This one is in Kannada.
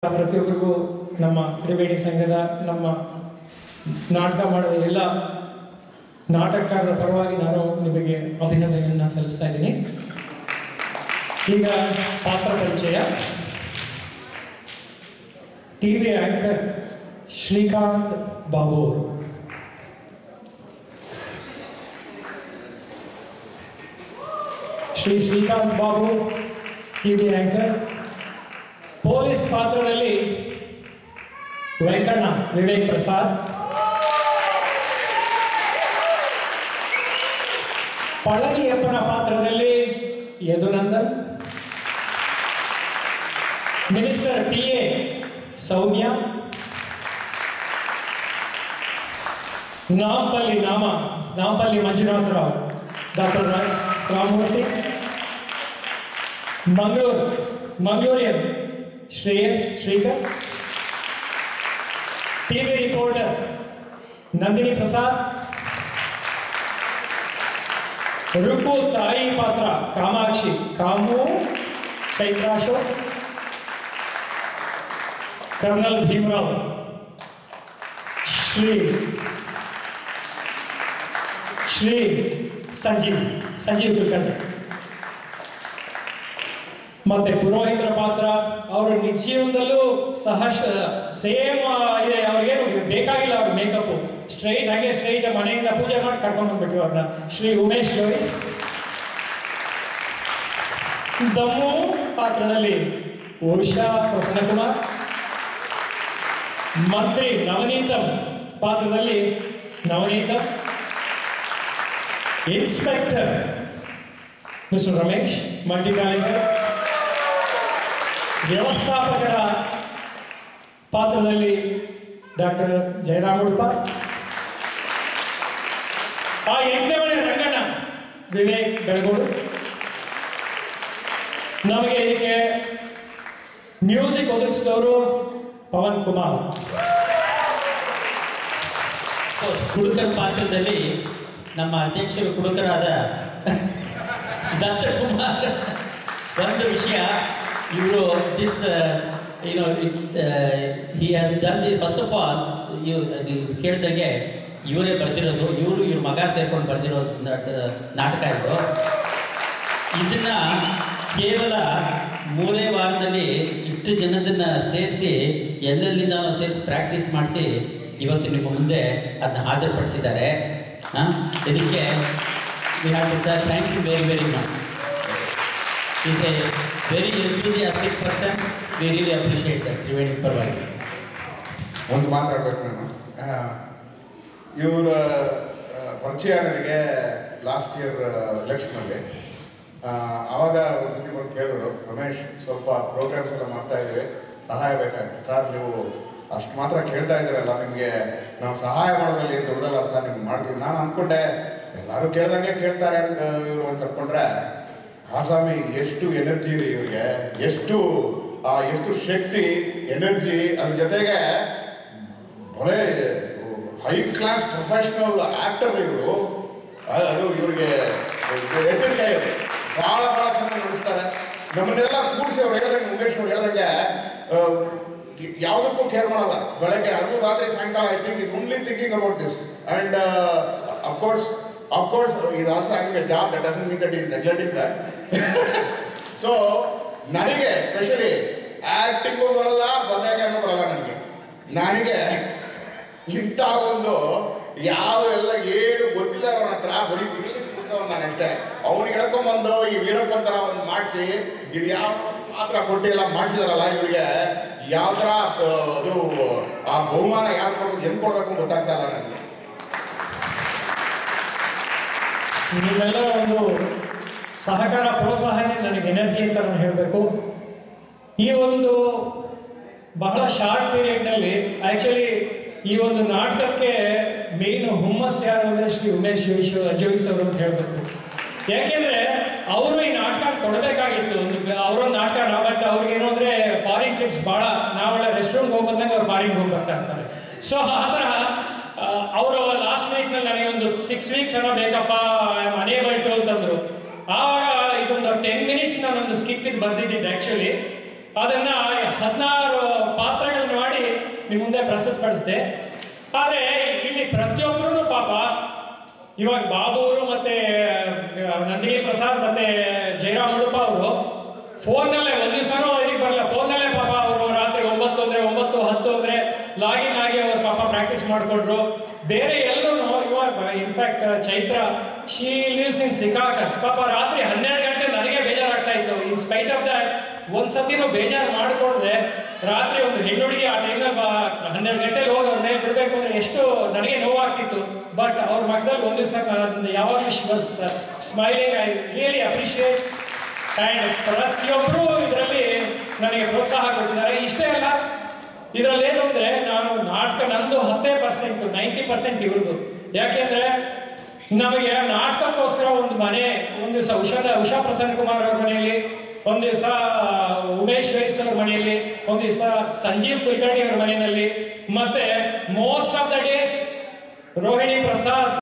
ಪ್ರತಿಯೊಬ್ಬರಿಗೂ ನಮ್ಮ ತ್ರಿವೇಣಿ ಸಂಘದ ನಮ್ಮ ನಾಟಕ ಮಾಡುವ ಎಲ್ಲ ನಾಟಕಕಾರರ ಪರವಾಗಿ ನಾನು ನಿಮಗೆ ಅಭಿನಂದನೆಯನ್ನು ಸಲ್ಲಿಸ್ತಾ ಇದ್ದೀನಿ. ಈಗ ಪಾತ್ರ ಪರಿಚಯ. ಟಿವಿ ಆಂಕರ್ ಶ್ರೀಕಾಂತ್ ಬಾಬು ಅವರು. Srikanth Babu TV anchor. Police ಪಾತ್ರದಲ್ಲಿ ವೆಂಕಣ್ಣ ವಿವೇಕ್ ಪ್ರಸಾದ್. ಪಳನಿಯಪ್ಪನ ಪಾತ್ರದಲ್ಲಿ Yadunandan. Minister TA Soumya. Nampalli Manjunatha Rao doctor Ramamurthy. Mangalorean Shreyas Shrikar. TV reporter Nandini Prasad. Ruku ತಾಯಿ ಪಾತ್ರ ಕಾಮಾಕ್ಷಿ ಕಾಮು ಚೈತ್ರಾಶೋಕ್. कर्नल भीमराव श्री संजीव कुलकर्णी. ಮತ್ತೆ ಪುರೋಹಿತರ ಪಾತ್ರ ಅವರು ನಿಜ ಜೀವನದಲ್ಲೂ ಸೇಮ್ ಇದೆ. ಅವ್ರಿಗೇನು ಬೇಕಾಗಿಲ್ಲ, ಅವ್ರ ಮೇಕಪ್ ಸ್ಟ್ರೈಟ್ ಮನೆಯಿಂದ ಪೂಜೆ ಮಾಡಿ ಕರ್ಕೊಂಡು ಬಂದ್ಬಿಟ್ಟು ಅವ್ರನ್ನ. ಶ್ರೀ ಉಮೇಶ್ ಜೋಯಿಸ್. ದಮ್ಮು ಪಾತ್ರದಲ್ಲಿ ಉಷಾ ಪ್ರಸನ್ನಕುಮಾರ್. ಮಂತ್ರಿ ನವನೀತಂ ಪಾತ್ರದಲ್ಲಿ Navaneetham. Inspector mister Ramesh multi talented. ವ್ಯವಸ್ಥಾಪಕರ ಪಾತ್ರದಲ್ಲಿ ಡಾಕ್ಟರ್ ಜಯರಾಮ್ ಉಡುಪ. ಆ 8ನೇ ಮನೆ ರಂಗಣ್ಣ ವಿವೇಕ್ ಬೆಳಗೋಡು. ನಮಗೆ ಇದಕ್ಕೆ ಮ್ಯೂಸಿಕ್ ಒದಗಿಸಿದವರು ಪವನ್ ಕುಮಾರ್. ಕುಡುಕರ ಪಾತ್ರದಲ್ಲಿ ನಮ್ಮ ಅಧ್ಯಕ್ಷರು ಕುಡುಕರಾದ ದತ್ತಕುಮಾರ್. ಒಂದು ವಿಷಯ, ಇವರು he has done the first of all ಕೇಳಿದಂಗೆ ಇವರೇ ಬರ್ದಿರೋದು. ಇವ್ರ ಮಗ ಸೇರ್ಕೊಂಡು ಬರ್ದಿರೋ ನಾಟಕ ಇದು. ಇದನ್ನ ಕೇವಲ 3 ವಾರದಲ್ಲಿ ಇಷ್ಟು ಜನದನ್ನ ಸೇರಿಸಿ ಎಲ್ಲೆಲ್ಲಿಂದ ಸೇರಿಸಿ ಪ್ರಾಕ್ಟೀಸ್ ಮಾಡಿಸಿ ಇವತ್ತು ನಿಮ್ಮ ಮುಂದೆ ಅದನ್ನ ಹಾಜರುಪಡಿಸಿದ್ದಾರೆ. ಇದಕ್ಕೆ we have to thank you very very much. Is a very enthusiastic person. We really appreciate that. Triveni ಪರವಾಗಿ ಒಂದು ಮಾತಾಡ್ಬೇಕು ನಾನು. ಇವರ ಪರಿಚಯ ನನಗೆ ಲಾಸ್ಟ್ ಇಯರ್ ಎಲೆಕ್ಷನಲ್ಲಿ. ಆವಾಗ ಒಂದು ಸತಿ ಬಂದು ಕೇಳಿದ್ರು, ರಮೇಶ್ ಸ್ವಲ್ಪ ಪ್ರೋಗ್ರಾಮ್ಸ್ ಎಲ್ಲ ಮಾಡ್ತಾ ಇದ್ದೀವಿ, ಸಹಾಯ ಬೇಕಾಗುತ್ತೆ ಸರ್. ನೀವು ಅಷ್ಟು ಮಾತ್ರ ಕೇಳ್ತಾ ಇದ್ದೀರಲ್ಲ, ನಿಮಗೆ ನಾವು ಸಹಾಯ ಮಾಡೋದ್ರಲ್ಲಿ ಏನು ದೊಡ್ಡದಲ್ಲ ಸರ್, ನಿಮ್ಗೆ ಮಾಡ್ತೀವಿ. ನಾನು ಅಂದ್ಕೊಂಡೆ ಎಲ್ಲರೂ ಕೇಳ್ದಂಗೆ ಕೇಳ್ತಾರೆ ಅಂತ ಇವರು ಅಂತ ಅಂದ್ಕೊಂಡ್ರೆ, ಆಸಾಮಿ ಎಷ್ಟು ಎನರ್ಜಿ ಇದೆ ಇವರಿಗೆ, ಎಷ್ಟು ಶಕ್ತಿ ಎನರ್ಜಿ. ಅದ್ರ ಜೊತೆಗೆ ಒಳ್ಳೆ ಹೈ ಕ್ಲಾಸ್ ಪ್ರೊಫೆಷನಲ್ ಆಕ್ಟರ್ ಇವರು. ಅದು ಇವರಿಗೆ ಎದುರಿಕೆ ಇದೆ. ಭಾಳ ಚೆನ್ನಾಗಿ ನಡೆಸ್ತಾರೆ. ನಮ್ಮನ್ನೆಲ್ಲ ಕೂಡಿಸಿ ಅವ್ರು ಹೇಳ್ದಂಗೆ, ಮುಖೇಶ್ ಅವ್ರು ಹೇಳ್ದಂಗೆ ಯಾವುದಕ್ಕೂ ಕೇರ್ ಮಾಡಲ್ಲ. ಬೆಳಗ್ಗೆ ಅದು ರಾತ್ರಿ ಸಾಯಂಕಾಲ I think is only thinking about this. And of course is also having a job. That doesn't mean that is neglecting that. So ನನಗೆ ಎಸ್ಪೆಷಲಿ ಆ್ಯಕ್ಟಿಂಗು ಬರಲ್ಲ, ಬದನೆಕಾಯಿನೂ ಬರಲ್ಲ. ನನಗೆ ಇಂಥ ಒಂದು ಎಲ್ಲ ಏನು ಗೊತ್ತಿಲ್ಲ ಅವನ ಹತ್ರ, ಬರೀ ನಾನು ಅಷ್ಟೇ. ಅವ್ನಿಗೆ ಹೇಳ್ಕೊಂಬಂದು ಈ ವೀರಪ್ಪನ ಥರ ಒಂದು ಮಾಡಿಸಿ, ಇದು ಯಾವ ಪಾತ್ರ ಕೊಟ್ಟಿಲ್ಲ ಮಾಡಿಸಿದಾರಲ್ಲ, ಇವರಿಗೆ ಯಾವ ಥರ ಅದು ಆ ಬಹುಮಾನ ಯಾರು ಕೊಡ್ಬೇಕು, ಹೆಂಗೆ ಕೊಡ್ಬೇಕು ಗೊತ್ತಾಗ್ತಾ ಇಲ್ಲ ನನಗೆ. ನಿಮ್ಮೆಲ್ಲ ಒಂದು ಸಹಕಾರ ಪ್ರೋತ್ಸಾಹನೇ ನನಗೆ ಎನರ್ಜಿ ಅಂತ ನಾನು ಹೇಳಬೇಕು. ಈ ಒಂದು ಬಹಳ ಶಾರ್ಟ್ ಪೀರಿಯಡ್ನಲ್ಲಿ ಆ್ಯಕ್ಚುಲಿ ಈ ಒಂದು ನಾಟಕಕ್ಕೆ ಮೇನ್ ಹುಮ್ಮಸ್ ಯಾರು ಅಂದರೆ ಶ್ರೀ ಉಮೇಶ್ ಜೋಯಿಸ್ ಅವರು ಅಂತ ಹೇಳಬೇಕು. ಯಾಕೆಂದರೆ ಅವರು ಈ ನಾಟಕ ಕೊಡಬೇಕಾಗಿತ್ತು. ಅವರೊಂದು ನಾಟಕ ಬಟ್ ಅವ್ರಿಗೆ ಏನು ಅಂದರೆ ಫಾರಿನ್ ಟ್ರಿಪ್ಸ್ ಭಾಳ, ನಾವೆಲ್ಲ ರೆಸ್ಟೋರೆಂಟ್ಗೆ ಹೋಗಿ ಬಂದಂಗೆ ಅವ್ರು ಫಾರಿನ್ಗೆ ಹೋಗಿ ಬರ್ತಾ ಇರ್ತಾರೆ. ಸೊ ಆ ಥರ ಅವರು ಲಾಸ್ಟ್ ವೀಕ್ನಲ್ಲಿ ನನಗೆ ಒಂದು 6 weeks ಏನೋ ಬೇಕಪ್ಪ, ಐ ಆಮ್ ಅನೇಬಲ್ ಟು ಅಂತಂದರು. ಆವಾಗ ಇದೊಂದು 10 minutes ನಾನೊಂದು ಸ್ಕಿಪ್ ಇದು ಬರ್ದಿದ್ದಿದ್ದು ಆ್ಯಕ್ಚುಲಿ. ಅದನ್ನು 16 ನಿಮ್ಮ ಮುಂದೆ ಪ್ರಸ್ತುತಪಡಿಸಿದೆ. ಆದರೆ ಇಲ್ಲಿ ಪ್ರತಿಯೊಬ್ಬರೂ ಪಾಪ ಇವಾಗ ಬಾಬು ಅವರು ಮತ್ತೆ ನಂದಿನಿ ಪ್ರಸಾದ್ ಮತ್ತೆ ಜಯರಾಮ್ ಉಡುಪ ಅವರು ಫೋನ್ನಲ್ಲೇ ಒಂದು ದಿವಸನೂ ಇದಕ್ಕೆ ಬರಲ್ಲ, ಫೋನ್ನಲ್ಲೇ ಪಾಪ ಅವರು ರಾತ್ರಿ 9 ಅಂದರೆ 9, 10 ಅಂದರೆ ಲಾಗಿನ್ ಆಗಿ ಅವರು ಪಾಪ ಪ್ರಾಕ್ಟೀಸ್ ಮಾಡಿಕೊಂಡ್ರು. ಬೇರೆ ಎಲ್ಲರೂ ಇವಾಗ in fact Chaitra she lives in Secaucus, ಪಾಪ ರಾತ್ರಿ 12 ಗಂಟೆ ನನಗೆ ಬೇಜಾರಾಗ್ತಾ ಇತ್ತು. ಇನ್ ಸ್ಪೈಟ್ ಆಫ್ ದಟ್ ಒಂದ್ಸತಿನೂ ಬೇಜಾರು ಮಾಡಿಕೊಂಡ್ರೆ ರಾತ್ರಿ ಒಂದು ಹೆಣ್ಣು ಹುಡುಗಿ ಆ ಟೈಮ್ನಲ್ಲಿ 12 ಗಂಟೆಲಿ ಹೋಗಿ ಅವ್ರ ಮೇಲೆ ಬಿಡಬೇಕು ಅಂದರೆ ಎಷ್ಟು ನನಗೆ ನೋವಾಗ್ತಿತ್ತು. ಬಟ್ ಅವ್ರ ಮಕ್ಕದಲ್ಲಿ ಒಂದು ದಿವಸ ಯಾವಾಗಲೂ she was smiling. I really appreciate. And ಪ್ರತಿಯೊಬ್ಬರು ಇದರಲ್ಲಿ ನನಗೆ ಪ್ರೋತ್ಸಾಹ ಕೊಟ್ಟಿದ್ದಾರೆ. ಇಷ್ಟೇ ಅಲ್ಲ, ಇದರಲ್ಲಿ ಏನು ಅಂದರೆ ನಾನು ನಾಟಕ ನಂದು 10%, 90% ಇವ್ರದ್ದು. ಯಾಕೆಂದರೆ ನಮಗೆ ನಾಟಕಕ್ಕೋಸ್ಕರ ಒಂದು ಮನೆ, ಒಂದು ದಿವಸ ಉಷಾ ಪ್ರಸನ್ನ ಕುಮಾರ್ ಅವ್ರ ಮನೆಯಲ್ಲಿ, ಒಂದು ದಿವಸ ಉಮೇಶ್ ವೈಸ್ ಅವ್ರ ಮನೆಯಲ್ಲಿ, ಒಂದು ದಿವಸ ಸಂಜೀವ್ ಕುಲಕರ್ಣಿ ಅವ್ರ ಮನೆಯಲ್ಲಿ, ಮತ್ತೆ most of the days Rohini